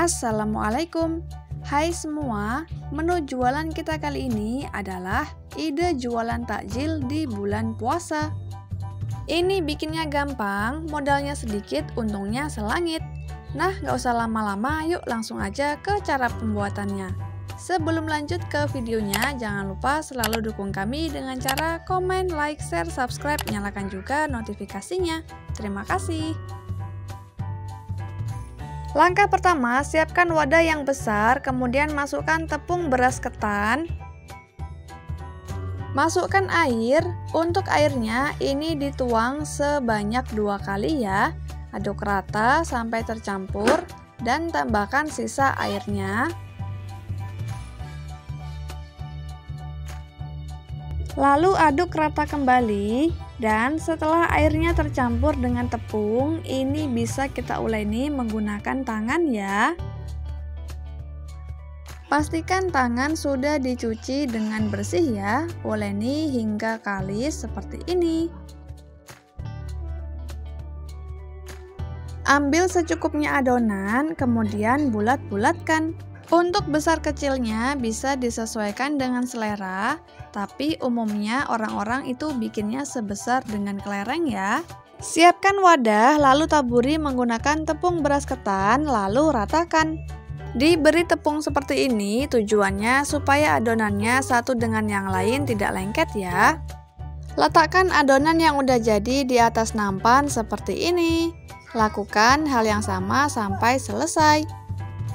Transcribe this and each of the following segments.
Assalamualaikum. Hai semua, menu jualan kita kali ini adalah ide jualan takjil di bulan puasa. Ini bikinnya gampang, modalnya sedikit, untungnya selangit. Nah, gak usah lama-lama, yuk langsung aja ke cara pembuatannya. Sebelum lanjut ke videonya, jangan lupa selalu dukung kami dengan cara komen, like, share, subscribe, nyalakan juga notifikasinya. Terima kasih. Langkah pertama, siapkan wadah yang besar, kemudian masukkan tepung beras ketan. Masukkan air. Untuk airnya ini dituang sebanyak 2 kali ya. Aduk rata sampai tercampur dan tambahkan sisa airnya. Lalu aduk rata kembali, dan setelah airnya tercampur dengan tepung, ini bisa kita uleni menggunakan tangan ya. Pastikan tangan sudah dicuci dengan bersih ya, uleni hingga kalis seperti ini. Ambil secukupnya adonan, kemudian bulat-bulatkan. Untuk besar kecilnya bisa disesuaikan dengan selera, tapi umumnya orang-orang itu bikinnya sebesar dengan kelereng ya. Siapkan wadah, lalu taburi menggunakan tepung beras ketan, lalu ratakan. Diberi tepung seperti ini tujuannya supaya adonannya satu dengan yang lain tidak lengket ya. Letakkan adonan yang udah jadi di atas nampan seperti ini. Lakukan hal yang sama sampai selesai.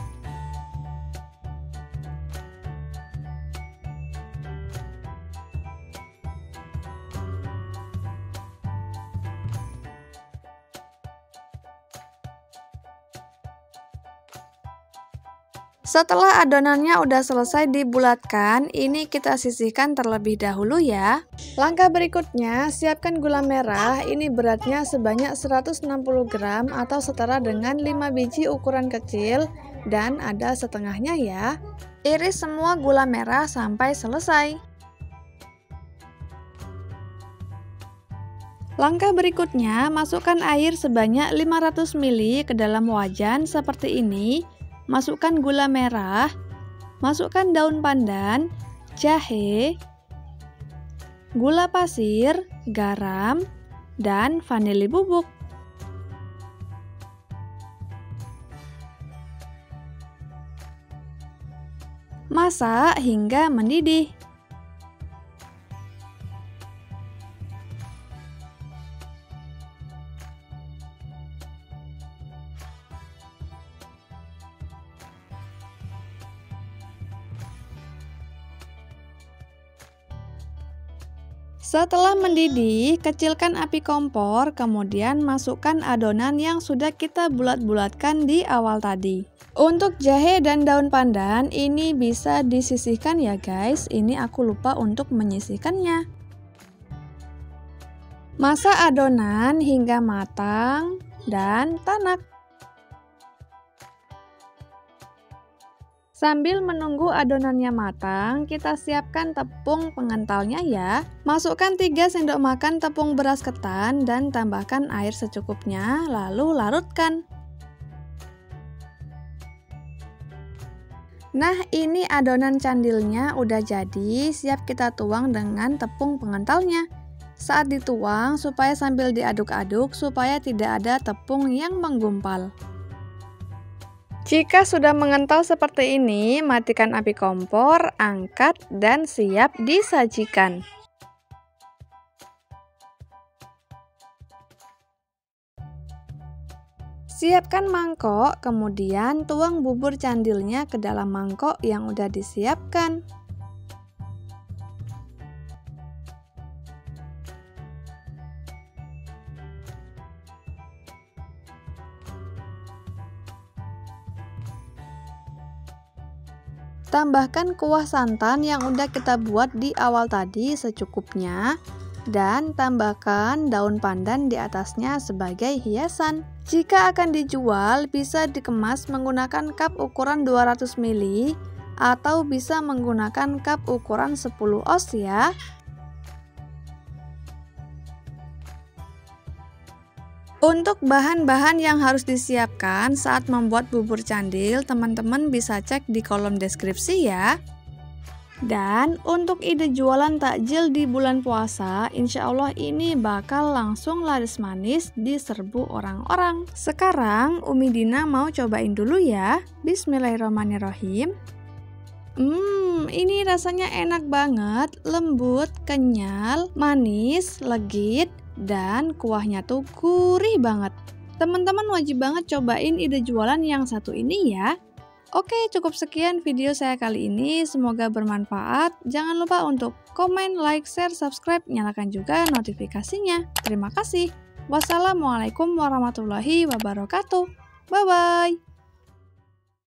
Setelah adonannya udah selesai dibulatkan, ini kita sisihkan terlebih dahulu ya. Langkah berikutnya, siapkan gula merah. Ini beratnya sebanyak 160 gram atau setara dengan 5 biji ukuran kecil dan ada setengahnya ya. Iris semua gula merah sampai selesai. Langkah berikutnya, masukkan air sebanyak 500 ml ke dalam wajan seperti ini. Masukkan gula merah, masukkan daun pandan, jahe, gula pasir, garam, dan vanili bubuk. Masak hingga mendidih. Setelah mendidih, kecilkan api kompor, kemudian masukkan adonan yang sudah kita bulat-bulatkan di awal tadi. Untuk jahe dan daun pandan, ini bisa disisihkan ya guys, ini aku lupa untuk menyisihkannya. Masak adonan hingga matang dan tanak. Sambil menunggu adonannya matang, kita siapkan tepung pengentalnya ya. Masukkan 3 sendok makan tepung beras ketan dan tambahkan air secukupnya, lalu larutkan. Nah, ini adonan candilnya udah jadi, siap kita tuang dengan tepung pengentalnya. Saat dituang, supaya sambil diaduk-aduk, supaya tidak ada tepung yang menggumpal. Jika sudah mengental seperti ini, matikan api kompor, angkat, dan siap disajikan. Siapkan mangkok, kemudian tuang bubur candilnya ke dalam mangkok yang udah disiapkan. Tambahkan kuah santan yang udah kita buat di awal tadi secukupnya, dan tambahkan daun pandan di atasnya sebagai hiasan. Jika akan dijual, bisa dikemas menggunakan cup ukuran 200 ml atau bisa menggunakan cup ukuran 10 oz ya. Untuk bahan-bahan yang harus disiapkan saat membuat bubur candil, teman-teman bisa cek di kolom deskripsi ya. Dan untuk ide jualan takjil di bulan puasa, insya Allah ini bakal langsung laris manis diserbu orang-orang. Sekarang Umi Dina mau cobain dulu ya. Bismillahirrahmanirrahim. Ini rasanya enak banget, lembut, kenyal, manis, legit, dan kuahnya tuh gurih banget. Teman-teman wajib banget cobain ide jualan yang satu ini ya. Oke, cukup sekian video saya kali ini. Semoga bermanfaat. Jangan lupa untuk komen, like, share, subscribe, nyalakan juga notifikasinya. Terima kasih. Wassalamualaikum warahmatullahi wabarakatuh. Bye-bye.